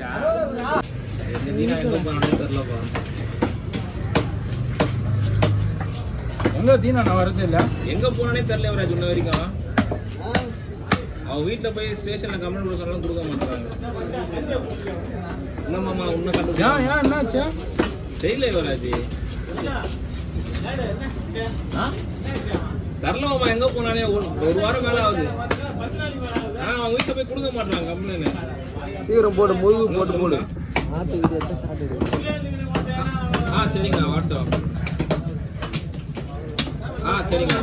எங்க தீனா நான் வரது இல்ல எங்க போனானே தெரியல இவராஜ் இன்ன வரைக்கும் அவன் வீட்டுல போய் ஸ்டேஷன்ல கமெண்ட் கொடுக்க சொன்னாலும் கொடுக்க மாட்டாங்க என்ன மாமா உன்ன கண்டு ஏன் என்னாச்சு தெரியல இவராஜ் தரல மாமா எங்க போனானே ஒரு வாரம் மேல ஆகுது அவன் வீட்டுல போய் கொடுக்க மாட்டாங்க கம்ப்ளைண்ட் சீக்கிரம் போடு முதுகு போட்டு போடு சரிங்க வாட்ஸ்அப் சரிங்க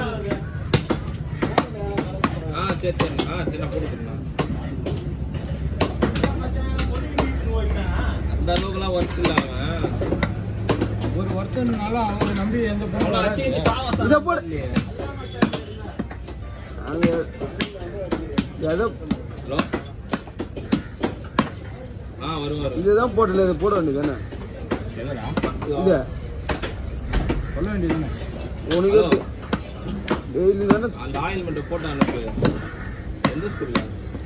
சரி சரிங்க சரி நான் போட்டுக்கிறேன் அந்த அளவுக்குலாம் ஒர்க் இல்ல அவன் ஒரு ஒருத்தனால அவனை நம்பி எந்த இதை போடு அங்கே எதை ஹலோ வருவார் இதுதான் போடல இதை போட வேண்டியதானே இது சொல்ல வேண்டியதானே உனக்கு டெய்லி தானே அந்த ஆயில்மெண்ட் போட்டு அனுப்பு எந்த ஸ்கூல்ல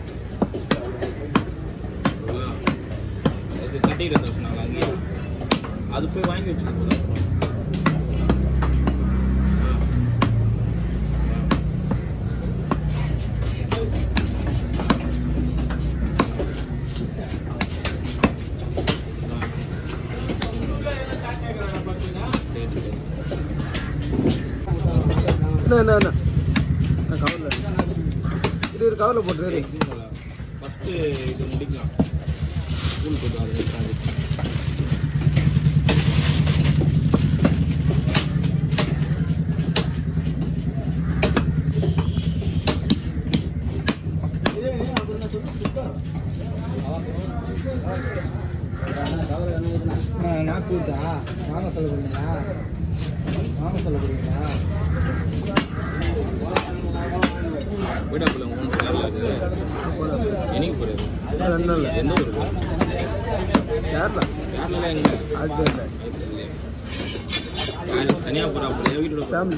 இது சர்டிஃபிகேட் சொன்னாங்க அங்கேயே அது போய் வாங்கி வச்சுட்டு போதும் என்ன கவரில் இது ஒரு கவரில் போட்டுரு ஃபஸ்ட்டு இது முடிக்கலாம் ஸ்கூல் போட்டு அது நான் கூட்டா வாங்க சொல்ல போறீங்களா வாங்க சொல்ல போறீங்களா போயிட்டாப்புல உங்க கேரளா இருக்குது என்னைக்கு போறது எந்த ஊருக்கு கேரளா கேரளால எங்க அது இல்லை தனியாக போறாப்புல வீட்டோட ஃபேமிலி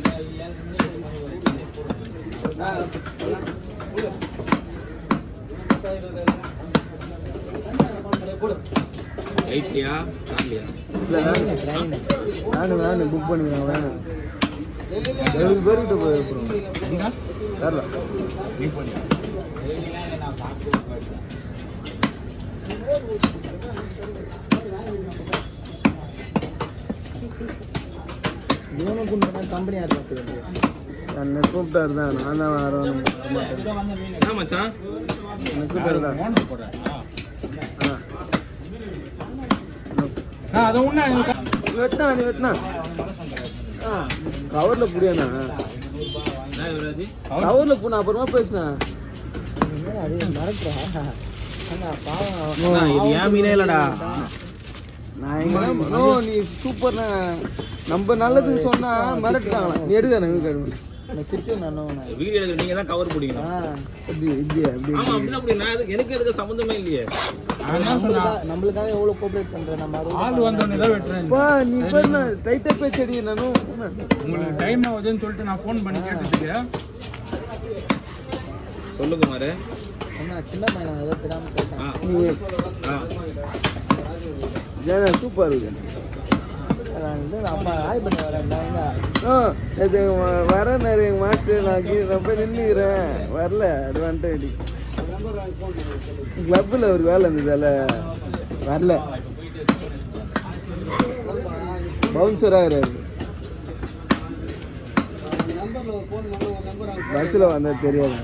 ரைட்லையா கார்லையா இல்லை வேணும் புக் பண்ணிக்கிறேன் வேணும் 7 பேர்கிட்ட போயிருக்கிறோம் கேரளா கம்பெனி என்னை கூப்பிட்டாரு தான் நான் தான் வரணும் மாட்டேன் மச்சான் என்னை கூப்பிட்டாரு தான் அதை ஒண்ணு வெட்டினா நீ வெட்டினா கவர்ல புரியாண்ணா கவர்ல போன அப்புறமா பேசுனா நீ சூப்பர்ண்ணா நம்ம நல்லதுக்கு சொன்னா மிரட்டுறாங்களா நீ எடுக்க வீடியோ எடுக்க நீங்க தான் கவர் பிடிக்கணும் ஆமா அப்படிதான் அப்படின்னா எனக்கு எதுக்கு சம்பந்தமே இல்லையே நம்மளுக்காக எவ்வளவு கோஆபரேட் பண்ற நம்ம ஆள் வந்தோடனே தான் வெட்டுறேன் நீ பண்ண டைட்டா பேசடி நானும் உங்களுக்கு டைம் ஆகுதுன்னு சொல்லிட்டு நான் ஃபோன் பண்ணி கேட்டதுக்கு சொல்லுங்க மாரு சின்ன பையன் ஏதோ தெரியாம கேட்டேன் சூப்பர் இருக்கு வரேன் எங்க மாஸ்டர் நான் போய் நின்றுக்கிறேன் வரல அது வந்துட்டு கிளப்ல ஒரு வேலை இருந்ததால வரல பவுன்சர் ஆகிறாரு பஸ்ல வந்தா தெரியாது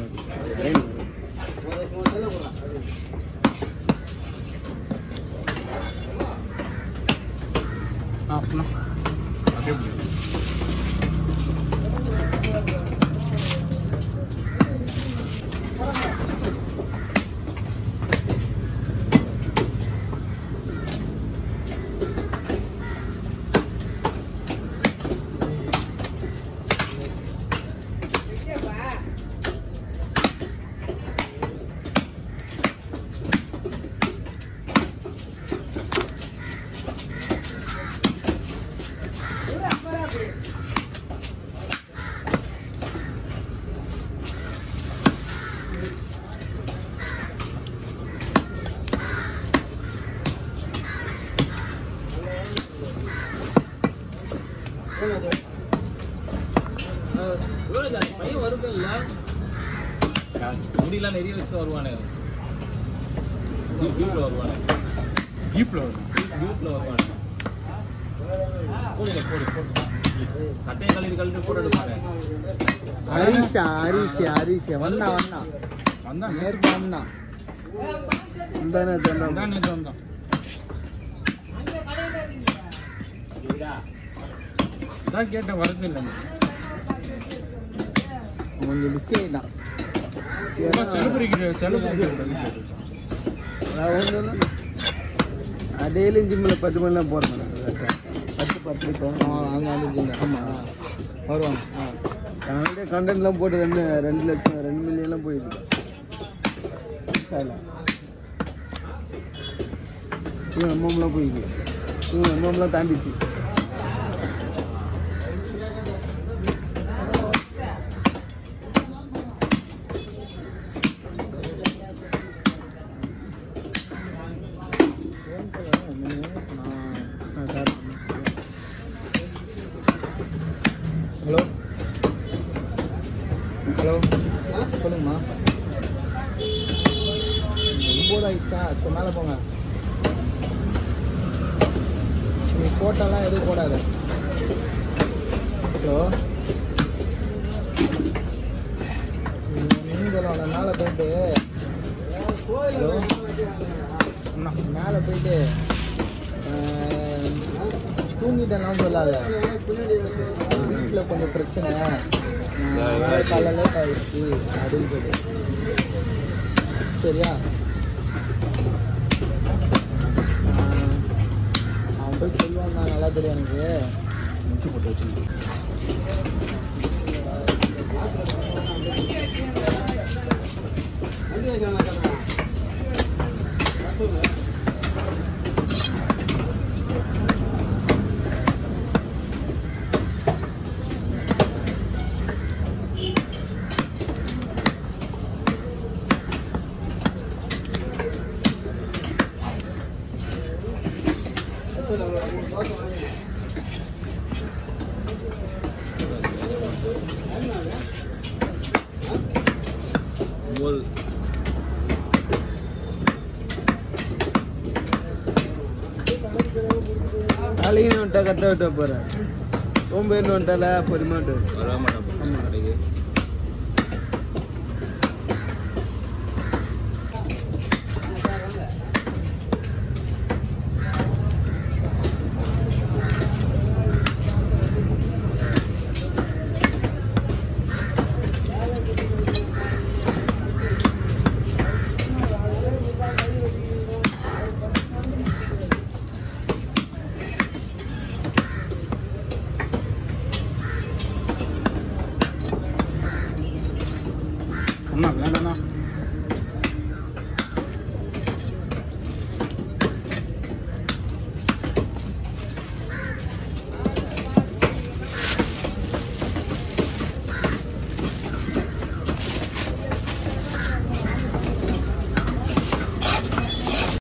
பையன் வருது இல்ல முடியெல்லாம் நிறைய வச்சு வருவானே ஜீப்ல வருவானே ஜீப்ல வரும் ஜீப்ல வருவானே போடு சட்டையை கழுவி போட்டு எடுப்பாங்க ஹரிஷ் வந்தான் நேருக்கு வந்தான் நேற்று வந்தான் அதான் கேட்டேன் வரது இல்லை கொஞ்சம் பிஸி ஆகிட்டான் டெய்லியும் ஜிம்மில் 10 மணிலாம் போகிறேன் 10 இப்போ அங்கே வந்து ஜிம்மு ஆமாம் வருவாங்க அவங்கள்ட்ட கண்டென்ட்லாம் போட்டு 2 லட்சம் 2 மில்லியன்லாம் போயிடுது இவன் அம்மாம்லாம் போயிடுது இவன் அம்மாம்லாம் தாண்டிச்சு ஹலோ சொல்லுங்கம்மா 9 ஆயிடுச்சா சரி மேலே போங்க நீ போட்டாலாம் எதுவும் போடாத ஹலோ நீங்கள் மேலே போயிட்டு ஹலோ மேலே போயிட்டு தூங்கிட்டேன்னா சொல்லாத வீட்டில் கொஞ்சம் பிரச்சனை காலையில் லேட் ஆகிடுச்சு அப்படின்னு சொல்லி சரியா அவன் போய் சொல்லுவான் தான் நல்லா தெரியும் எனக்கு முடிச்சு போட்டு வச்சு நாளைக்கு வந்துட்டா கரெக்டாக விட்ட போகிறேன் சோம்பேறின்னு வந்துட்டால பொறுமாட்டு வர மாட்டேன் கடைக்கு வேண்டாண்ணா